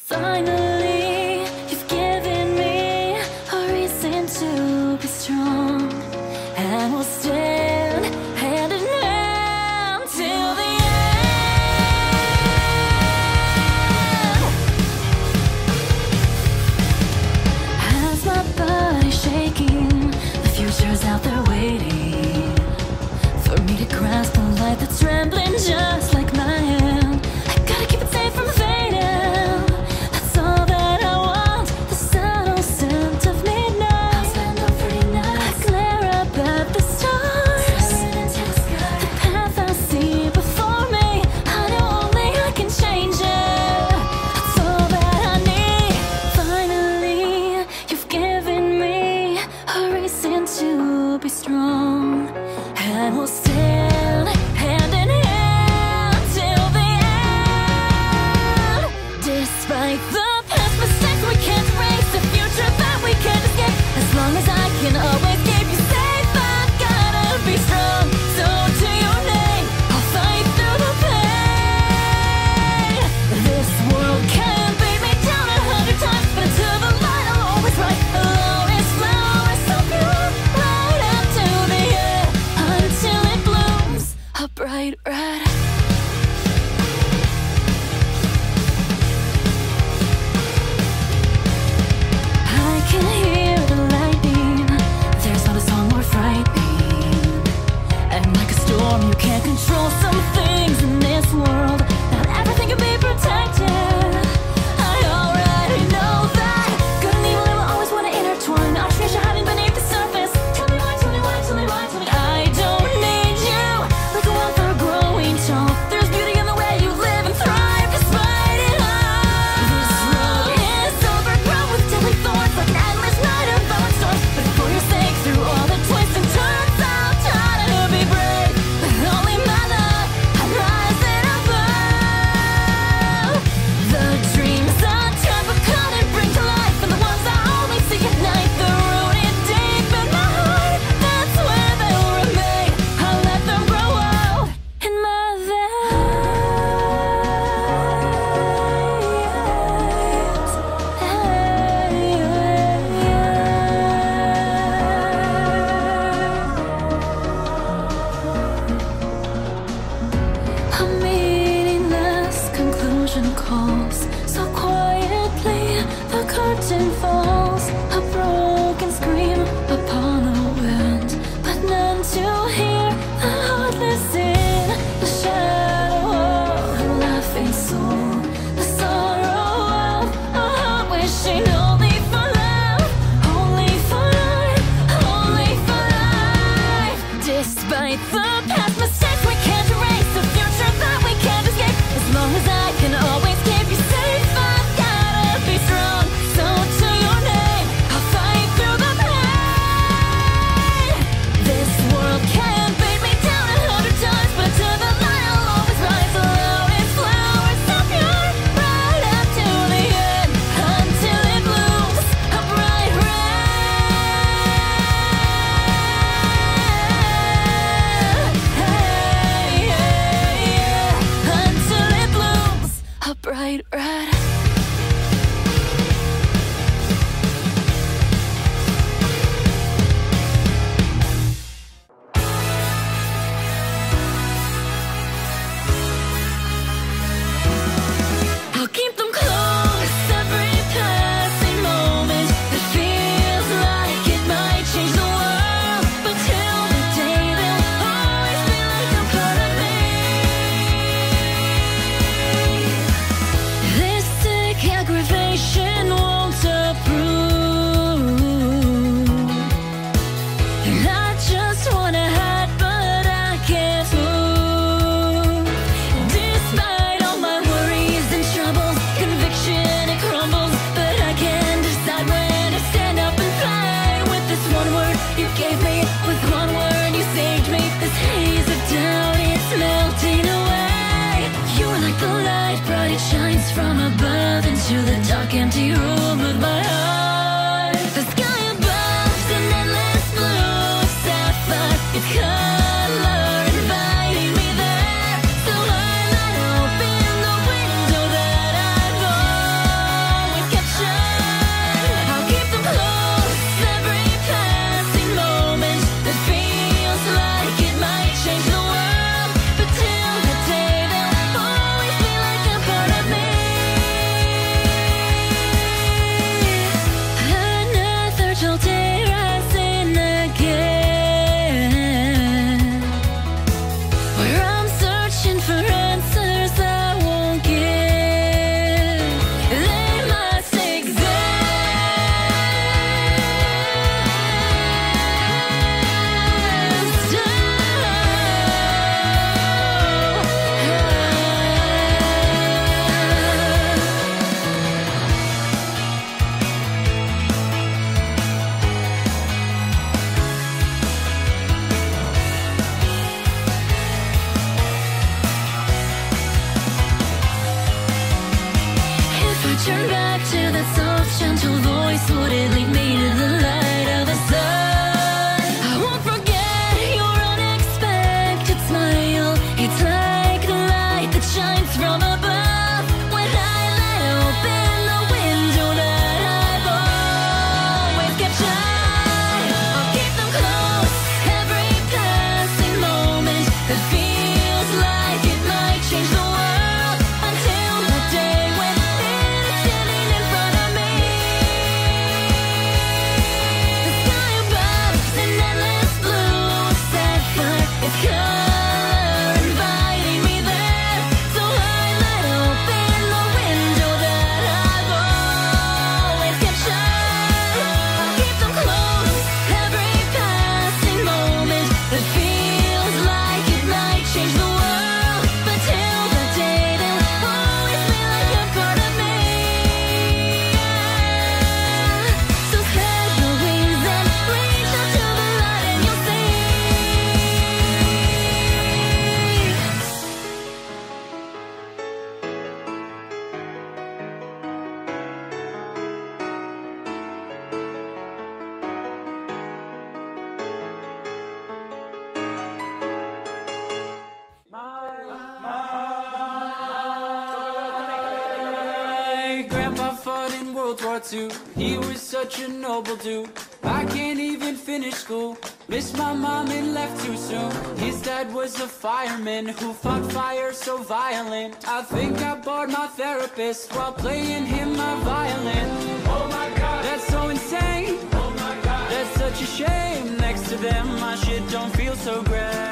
Finally, you've given me a reason to be strong, and we'll stand hand in hand till the end. Has my body shaking? The future's out there waiting for me to grasp the light that's trembling just like my hand. I gotta keep it safe from fading. That's all that I want. The subtle scent of midnight. I'll spend every night. I glare up at the stars. The path I see before me, I know only I can change it. That's all that I need. Finally, you've given me a reason to be strong, and we'll stand hand in hand till the end. Despite the past mistakes we can't erase, the future that we can't escape. As long as I can always keep you safe, I've gotta be strong. So to your name, I'll fight through the pain. This world can beat me down 100 times, but until the light I'll always rise. Always flowers so pure, right up to the end, until it blooms a bright red. I can hear the lightning. There's not a song more frightening. And like a storm, you can't control some things in this world. Not everything can be protected. I already know that good and evil will always want to intertwine. Our treasure hiding beneath the surface. Tell me why, tell me why, tell me why, tell me. I don't need you like a wildflower growing tall. There's beauty in the way you live and thrive despite it all. This road is overgrown with deadly thorns, like an endless night of violent storms. But for your sake, through all the twists and turns, I'll try to be brave. With only my life, I'm rising above. The dreams I try but couldn't bring to life, and the ones I only see at night, they're rooted deep in my heart. That's where they'll remain. I'll let them grow out in my veins. A meaningless conclusion calls. So quietly the curtain falls. A broken scream upon the wind, but none to hear. The heartless in the shadow of a laughing soul. The sorrow of a heart wishing only for love, only for life, only for life. Despite the past mistakes we can't erase, the future that we can't escape. As long as I can always keep you safe, I've gotta be strong. So to your name, I'll fight through the pain. This world can beat me down 100 times, but until the light I'll always rise. Always flowers so pure, right up to the end, until it blooms a bright red. Until it blooms a bright red. I'll keep them close every passing moment. It feels like it might change the world, but till the day they'll always be like a part of me. This sick aggravation won't approve, and I just wanna hide, but I can't move. Despite all my worries and troubles, conviction it crumbles, but I can't decide when to stand up and fight. With this one word you gave me, with one word you saved me. This haze of doubt, it's melting away. You are like the light, bright it shines from above into the dark empty room of my heart. The sky above's an endless blue sapphire. It's color inviting me there, so I let open the window that I've back to that soft, gentle voice. Would it lead me to the light of the sun? I won't forget your unexpected smile. It's like the light that shines from above when I let open the window that I've always kept shut. I'll keep them close, every passing moment that feels like it might change the world, until that day when it's standing in front of me. The sky above is an endless blue sapphire. It's color inviting me there, so I let open the window that I've always kept shut. I'll keep them close, every passing moment that feels like it might change the world, but till that day they'll always be like a part of me. So spread your wings and reach out to the light, and you'll see. My grandpa fought in World War II. He was such a noble dude. I can't even finish school. Missed my mom and left too soon. His dad was a fireman who fought fire so violent. I think I bored my therapist while playing him my violin. Oh my God, that's so insane. Oh my God, that's such a shame. Next to them, my shit don't feel so great.